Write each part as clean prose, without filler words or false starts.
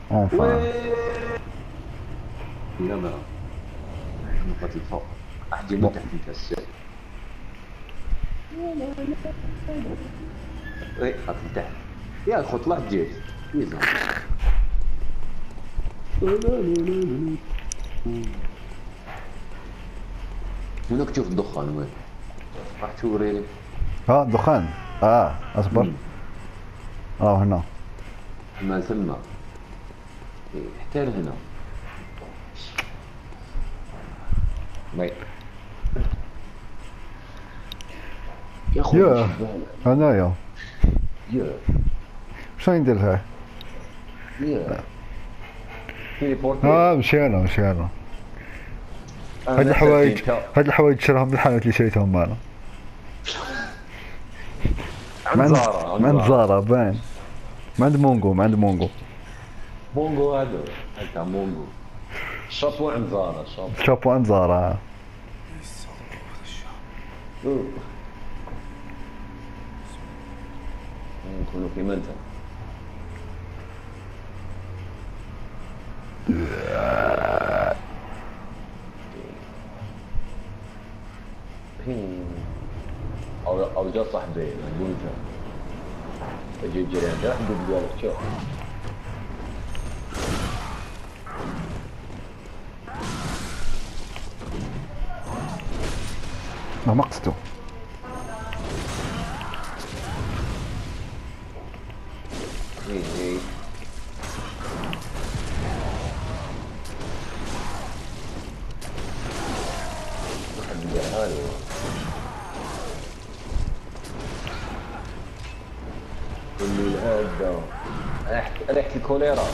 اونفان. لا ما نقطة الفوق واحد من بون تحت انت السير. وي خط لتحت يا خو طلع جيت ميزان. هناك تشوف الدخان وين راح توريني. اه دخان. اصبر. هنا. ما ثم إيه، حتى لهنا وي يا خويا ياه شبان. هنايا. يا شنو ندير لها؟ يا تيليبورتي. مشينا. انا هاد نحسبتي الحوايج انت هاد الحوايج شراهم من الحانوت اللي شريتهم انا. عند زارا ما عند عند زارا. زارا باين. ما عند مونغو. مونغو هذا هكا مونغو. شابو عند زارا شابو. شابو عند زارا. أوه. نكونوا كيما انت. او جا صاحبي نقول له اجي جري عنده حدود ديالك شوف. ما قصدو. اي واحد يديرها لي. اللي هذا ريحة الكوليرا.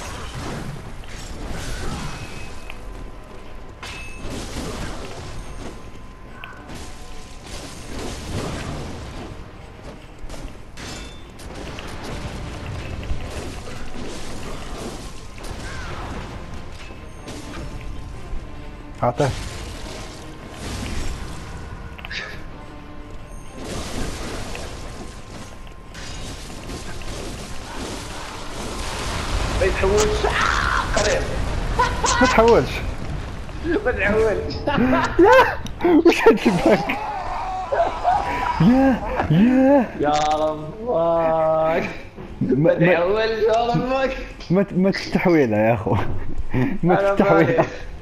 عطيه. ما يتحولش قريب. ما تحولش. ما تحولش. وش هاد الباك؟ يا رباك ما ما تحولش يا رباك. ما تستحوينا يا اخو. ما انا تستحوينا. مالي